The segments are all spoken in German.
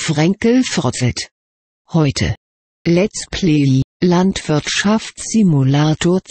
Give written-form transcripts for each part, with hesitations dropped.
Fränkel Frotzelt. Heute. Let's Play Landwirtschaftssimulator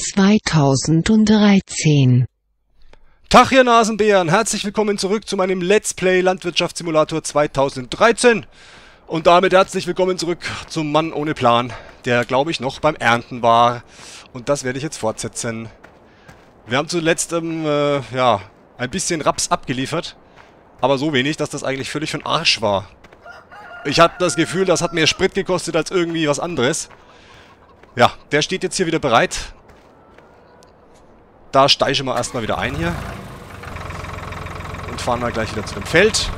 2013. Tag ihr Nasenbären, herzlich willkommen zurück zu meinem Let's Play Landwirtschaftssimulator 2013. Und damit herzlich willkommen zurück zum Mann ohne Plan, der glaube ich noch beim Ernten war. Und das werde ich jetzt fortsetzen. Wir haben zuletzt ja, ein bisschen Raps abgeliefert. Aber so wenig, dass das eigentlich völlig für den Arsch war. Ich hatte das Gefühl, das hat mehr Sprit gekostet als irgendwie was anderes. Ja, der steht jetzt hier wieder bereit. Da steigen wir erstmal wieder ein hier. Und fahren wir gleich wieder zu dem Feld.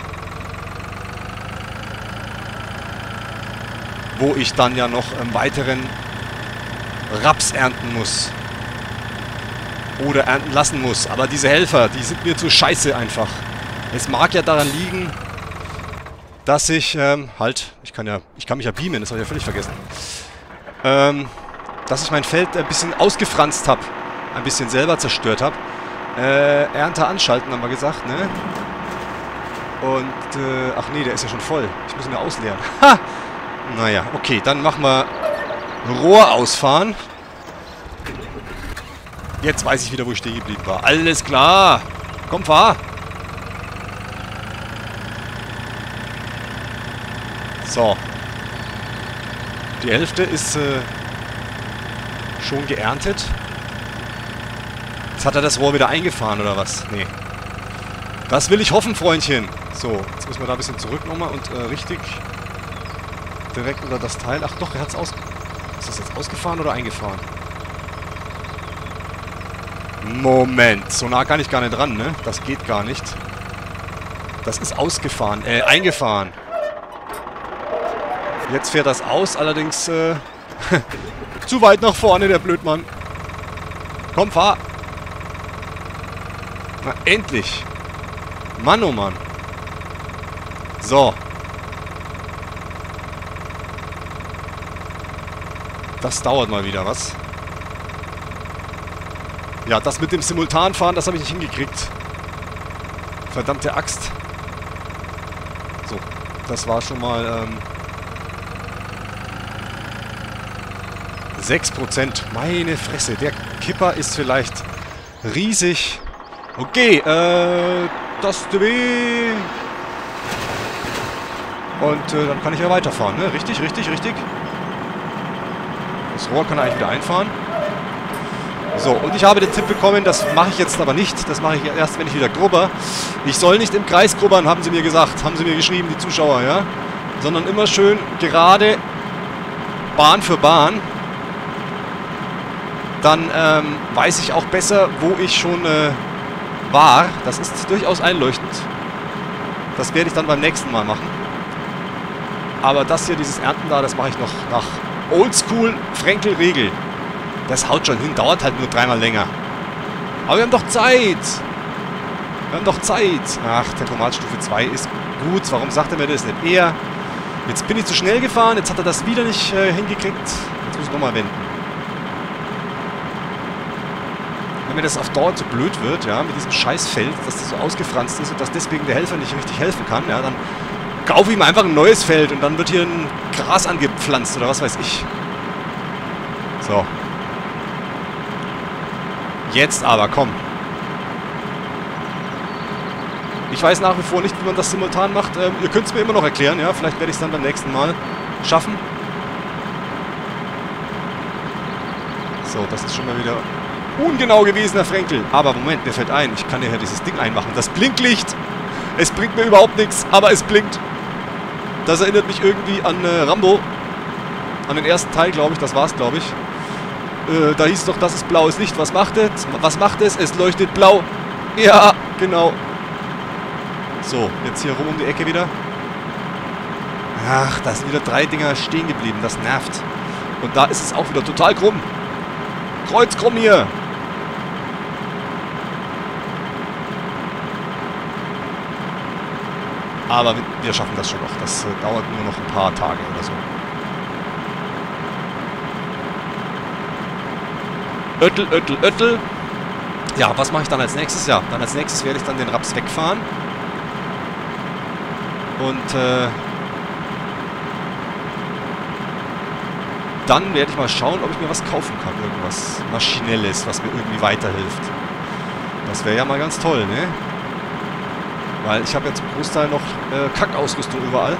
Wo ich dann ja noch im weiteren Raps ernten muss. Oder ernten lassen muss. Aber diese Helfer, die sind mir zu scheiße einfach. Es mag ja daran liegen, dass ich, ich kann mich ja beamen, das habe ich ja völlig vergessen. Dass ich mein Feld ein bisschen ausgefranst habe. Ein bisschen selber zerstört habe. Ernte anschalten, haben wir gesagt, ne? Und, ach nee, der ist ja schon voll. Ich muss ihn ja ausleeren. Ha! Naja, okay, dann machen wir Rohr ausfahren. Jetzt weiß ich wieder, wo ich stehen geblieben war. Alles klar! Komm, fahr! So. Die Hälfte ist schon geerntet. Jetzt hat er das Rohr wieder eingefahren, oder was? Nee. Das will ich hoffen, Freundchen. So, jetzt müssen wir da ein bisschen zurück nochmal und richtig direkt unter das Teil. Ach doch, er hat es aus... Ist das jetzt ausgefahren oder eingefahren? Moment, so nah kann ich gar nicht ran, ne? Das geht gar nicht. Das ist ausgefahren, eingefahren. Jetzt fährt das aus, allerdings zu weit nach vorne, der Blödmann. Komm, fahr. Na, endlich. Mann, oh Mann. So. Das dauert mal wieder, was? Ja, das mit dem Simultanfahren, das habe ich nicht hingekriegt. Verdammte Axt. So, das war schon mal 6%. Meine Fresse, der Kipper ist vielleicht riesig. Okay, das DB. Und dann kann ich ja weiterfahren, ne? Richtig, richtig, richtig. Das Rohr kann er eigentlich wieder einfahren. So, und ich habe den Tipp bekommen, das mache ich jetzt aber nicht. Das mache ich erst, wenn ich wieder grubber. Ich soll nicht im Kreis grubbern, haben sie mir gesagt. Haben sie mir geschrieben, die Zuschauer, ja? Sondern immer schön gerade Bahn für Bahn. Dann weiß ich auch besser, wo ich schon war. Das ist durchaus einleuchtend. Das werde ich dann beim nächsten Mal machen. Aber das hier, dieses Ernten da, das mache ich noch nach Oldschool Fränkel-Regel. Das haut schon hin, dauert halt nur 3-mal länger. Aber wir haben doch Zeit. Wir haben doch Zeit. Ach, Tempomatstufe 2 ist gut. Warum sagt er mir das nicht eher? Jetzt bin ich zu schnell gefahren. Jetzt hat er das wieder nicht hingekriegt. Jetzt muss ich nochmal wenden. Wenn mir das auf Dauer zu blöd wird, ja, mit diesem Scheißfeld, dass das so ausgefranst ist und dass deswegen der Helfer nicht richtig helfen kann, ja, dann kaufe ich ihm einfach ein neues Feld und dann wird hier ein Gras angepflanzt oder was weiß ich. So. Jetzt aber, komm. Ich weiß nach wie vor nicht, wie man das simultan macht. Ihr könnt es mir immer noch erklären, ja, vielleicht werde ich es dann beim nächsten Mal schaffen. So, das ist schon mal wieder ungenau gewesen, Herr Fränkel. Aber Moment, mir fällt ein, ich kann ja dieses Ding einmachen. Das Blinklicht. Es bringt mir überhaupt nichts, aber es blinkt. Das erinnert mich irgendwie an Rambo. An den ersten Teil, glaube ich. Das war's, glaube ich. Da hieß es doch, das ist blaues Licht. Was macht es? Was macht es? Es leuchtet blau. Ja, genau. So, jetzt hier rum um die Ecke wieder. Ach, da sind wieder 3 Dinger stehen geblieben. Das nervt. Und da ist es auch wieder total krumm. Kreuzkrumm hier. Aber wir schaffen das schon noch. Das dauert nur noch ein paar Tage oder so. Öttel, Öttel, Öttel. Ja, was mache ich dann als nächstes? Ja, dann als nächstes werde ich dann den Raps wegfahren. Und dann werde ich mal schauen, ob ich mir was kaufen kann. Irgendwas Maschinelles, was mir irgendwie weiterhilft. Das wäre ja mal ganz toll, ne? Weil ich habe jetzt zum Großteil noch Kackausrüstung überall.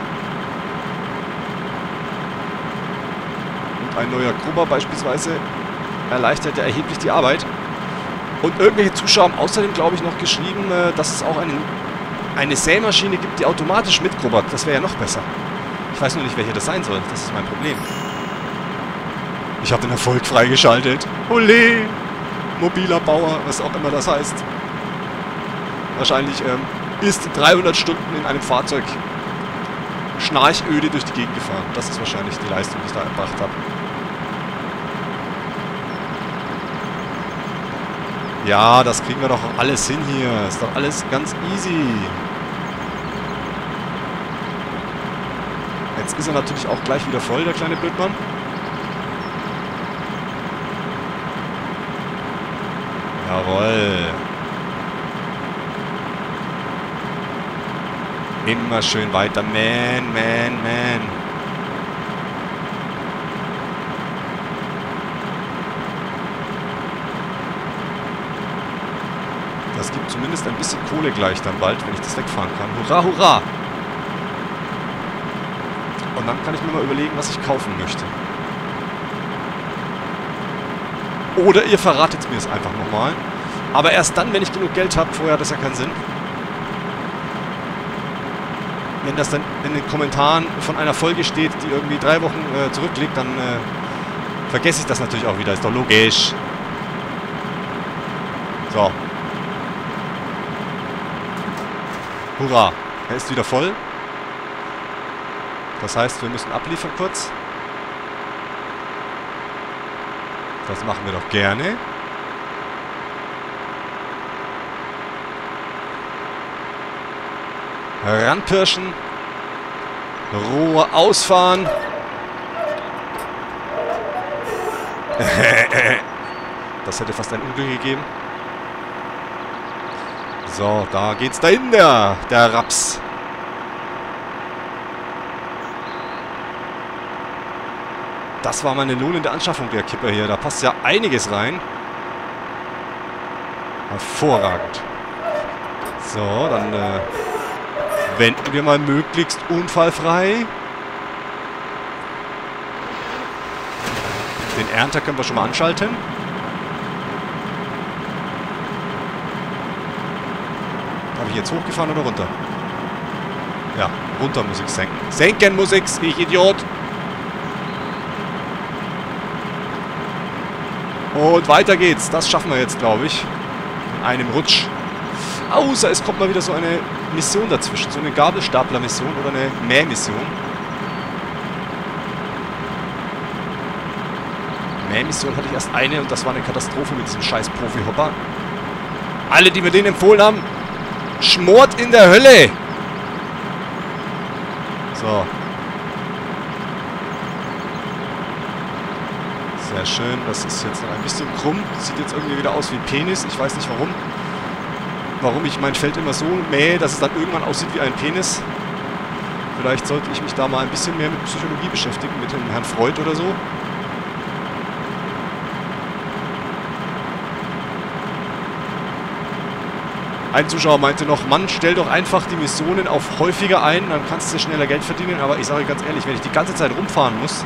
Und ein neuer Grubber beispielsweise erleichtert ja erheblich die Arbeit. Und irgendwelche Zuschauer haben außerdem, glaube ich, noch geschrieben, dass es auch eine Sämaschine gibt, die automatisch mitgrubbert. Das wäre ja noch besser. Ich weiß nur nicht, welche das sein soll. Das ist mein Problem. Ich habe den Erfolg freigeschaltet. Ole! Mobiler Bauer, was auch immer das heißt. Wahrscheinlich ist 300 Stunden in einem Fahrzeug schnarchöde durch die Gegend gefahren. Das ist wahrscheinlich die Leistung, die ich da erbracht habe. Ja, das kriegen wir doch alles hin hier. Ist doch alles ganz easy. Jetzt ist er natürlich auch gleich wieder voll, der kleine Blödmann. Jawohl. Immer schön weiter. Man. Das gibt zumindest ein bisschen Kohle gleich dann bald, wenn ich das wegfahren kann. Hurra, hurra! Und dann kann ich mir mal überlegen, was ich kaufen möchte. Oder ihr verratet mir es einfach nochmal. Aber erst dann, wenn ich genug Geld habe. Vorher hat das ja keinen Sinn. Wenn das dann in den Kommentaren von einer Folge steht, die irgendwie 3 Wochen zurückliegt, dann vergesse ich das natürlich auch wieder. Ist doch logisch. So. Hurra. Er ist wieder voll. Das heißt, wir müssen abliefern kurz. Das machen wir doch gerne. Ranpirschen. Rohr ausfahren. Das hätte fast ein Unglück gegeben. So, da geht's dahin, der Raps. Das war meine lohnende Anschaffung, der Kipper hier. Da passt ja einiges rein. Hervorragend. So, dann wenden wir mal möglichst unfallfrei. Den Ernter können wir schon mal anschalten. Habe ich jetzt hochgefahren oder runter? Ja, runter muss ich senken. Senken muss ich's, ich Idiot. Und weiter geht's. Das schaffen wir jetzt, glaube ich. In einem Rutsch. Außer es kommt mal wieder so eine Mission dazwischen. So eine Gabelstapler-Mission oder eine Mähmission. Mähmission hatte ich erst eine und das war eine Katastrophe mit diesem scheiß Profi-Hopper. Alle, die mir den empfohlen haben, schmort in der Hölle. So. Sehr schön. Das ist jetzt noch ein bisschen krumm. Sieht jetzt irgendwie wieder aus wie Penis. Ich weiß nicht warum. Warum ich mein Feld immer so mähe, dass es dann irgendwann aussieht wie ein Penis. Vielleicht sollte ich mich da mal ein bisschen mehr mit Psychologie beschäftigen, mit dem Herrn Freud oder so. Ein Zuschauer meinte noch, Mann, stell doch einfach die Missionen auf häufiger ein, dann kannst du schneller Geld verdienen. Aber ich sage ganz ehrlich, wenn ich die ganze Zeit rumfahren muss,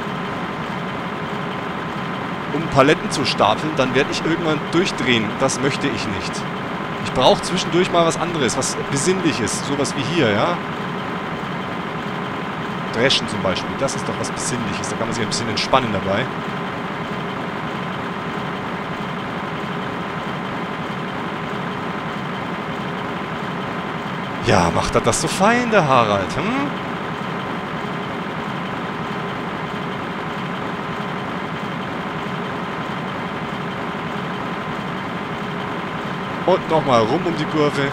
um Paletten zu stapeln, dann werde ich irgendwann durchdrehen. Das möchte ich nicht. Ich brauche zwischendurch mal was anderes, was Besinnliches. Sowas wie hier, ja. Dreschen zum Beispiel. Das ist doch was Besinnliches. Da kann man sich ein bisschen entspannen dabei. Ja, macht er das so fein, der Harald, hm? Und nochmal rum um die Kurve.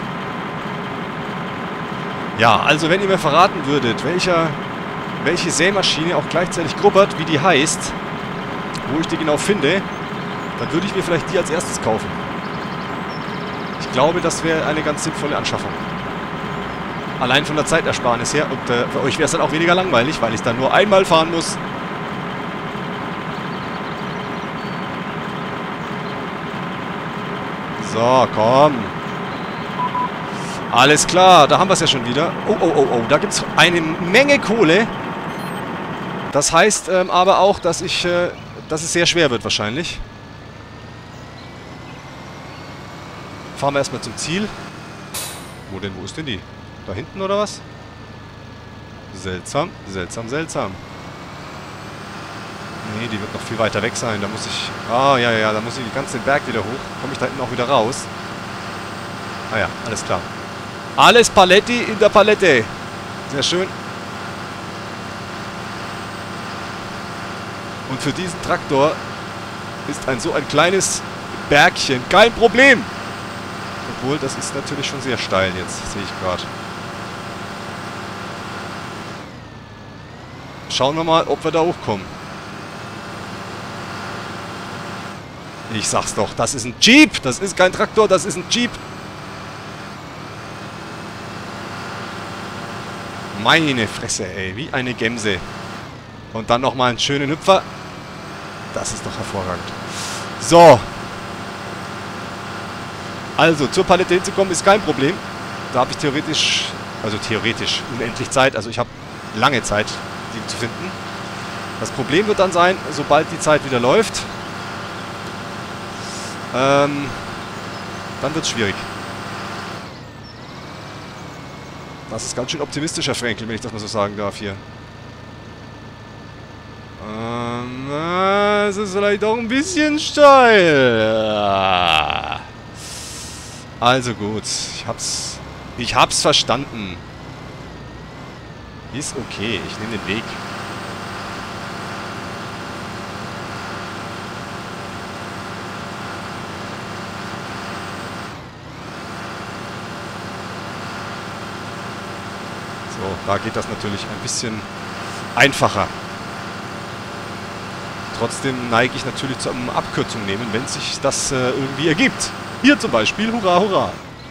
Ja, also wenn ihr mir verraten würdet, welche Sämaschine auch gleichzeitig grubbert, wie die heißt, wo ich die genau finde, dann würde ich mir vielleicht die als erstes kaufen. Ich glaube, das wäre eine ganz sinnvolle Anschaffung. Allein von der Zeitersparnis her. Und für euch wäre es dann auch weniger langweilig, weil ich dann nur einmal fahren muss. So, komm. Alles klar, da haben wir es ja schon wieder. Oh, oh, oh, oh, da gibt es eine Menge Kohle. Das heißt aber auch, dass es sehr schwer wird wahrscheinlich. Fahren wir erstmal zum Ziel. Wo denn? Wo ist denn die? Da hinten oder was? Seltsam, seltsam, seltsam. Nee, die wird noch viel weiter weg sein. Da muss ich... Ah, ja, ja, da muss ich den ganzen Berg wieder hoch. Komme ich da hinten auch wieder raus? Ah ja, alles klar. Alles Paletti in der Palette. Sehr schön. Und für diesen Traktor ist so ein kleines Bergchen kein Problem. Obwohl, das ist natürlich schon sehr steil jetzt, sehe ich gerade. Schauen wir mal, ob wir da hochkommen. Ich sag's doch, das ist ein Jeep. Das ist kein Traktor, das ist ein Jeep. Meine Fresse, ey. Wie eine Gemse. Und dann nochmal einen schönen Hüpfer. Das ist doch hervorragend. So. Also, zur Palette hinzukommen ist kein Problem. Da habe ich theoretisch unendlich Zeit. Also ich habe lange Zeit, die zu finden. Das Problem wird dann sein, sobald die Zeit wieder läuft, dann wird es schwierig. Das ist ganz schön optimistisch, Herr Frenkel, wenn ich das mal so sagen darf hier. Es ist vielleicht auch ein bisschen steil. Also gut, ich hab's verstanden. Ist okay, ich nehme den Weg. So, da geht das natürlich ein bisschen einfacher. Trotzdem neige ich natürlich zu einer Abkürzung nehmen, wenn sich das irgendwie ergibt. Hier zum Beispiel, hurra, hurra.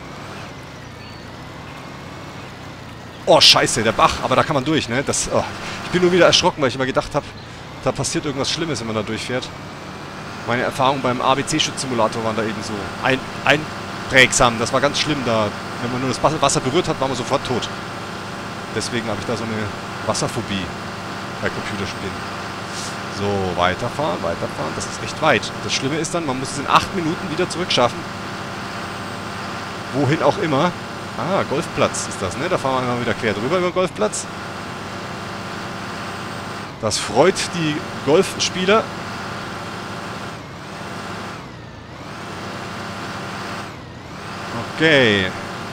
Oh, scheiße, der Bach, aber da kann man durch, ne? Ich bin nur wieder erschrocken, weil ich immer gedacht habe, da passiert irgendwas Schlimmes, wenn man da durchfährt. Meine Erfahrungen beim ABC-Schutz-Simulator waren da eben so einprägsam. Das war ganz schlimm da. Wenn man nur das Wasser berührt hat, war man sofort tot. Deswegen habe ich da so eine Wasserphobie bei Computerspielen. So, weiterfahren, weiterfahren. Das ist echt weit. Das Schlimme ist dann, man muss es in 8 Minuten wieder zurückschaffen. Wohin auch immer. Ah, Golfplatz ist das, ne? Da fahren wir mal wieder quer drüber über den Golfplatz. Das freut die Golfspieler. Okay.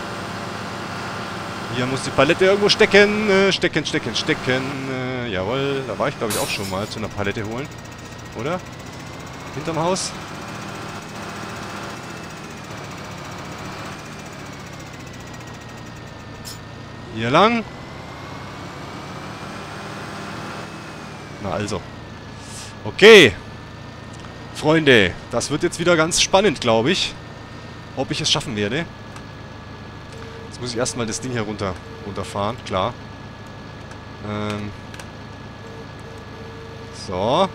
Hier muss die Palette irgendwo stecken. Stecken. Jawohl, da war ich glaube ich auch schon mal zu einer Palette holen. Oder? Hinterm Haus. Hier lang. Na also. Okay. Freunde, das wird jetzt wieder ganz spannend, glaube ich. Ob ich es schaffen werde. Jetzt muss ich erstmal das Ding hier runterfahren, klar. So.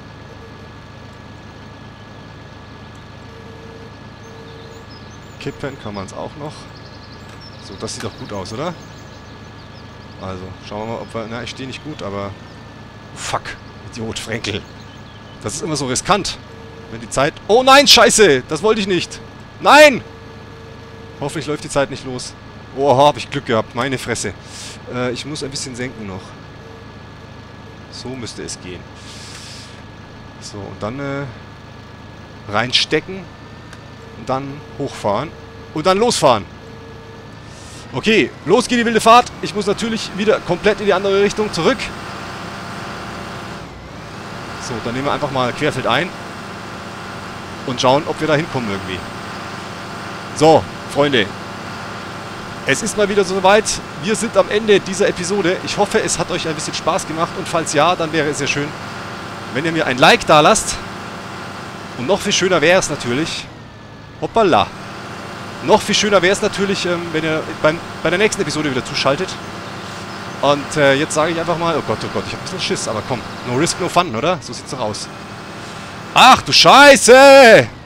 Kippen kann man es auch noch. So, das sieht doch gut aus, oder? Also, schauen wir mal, ob wir... Na, ich stehe nicht gut, aber... Fuck, Idiot, Frenkel. Das ist immer so riskant. Wenn die Zeit... Oh nein, scheiße! Das wollte ich nicht! Nein! Hoffentlich läuft die Zeit nicht los. Oh, habe ich Glück gehabt. Meine Fresse. Ich muss ein bisschen senken noch. So müsste es gehen. So, und dann reinstecken. Und dann hochfahren. Und dann losfahren. Okay, los geht die wilde Fahrt. Ich muss natürlich wieder komplett in die andere Richtung zurück. So, dann nehmen wir einfach mal querfeldein. Und schauen, ob wir da hinkommen irgendwie. So, Freunde. Es ist mal wieder soweit. Wir sind am Ende dieser Episode. Ich hoffe, es hat euch ein bisschen Spaß gemacht. Und falls ja, dann wäre es sehr schön, wenn ihr mir ein Like da lasst. Und noch viel schöner wäre es natürlich... Hoppala. Noch viel schöner wäre es natürlich, wenn ihr bei der nächsten Episode wieder zuschaltet. Und jetzt sage ich einfach mal... Oh Gott, ich habe ein bisschen Schiss. Aber komm, no risk, no fun, oder? So sieht's doch aus. Ach du Scheiße!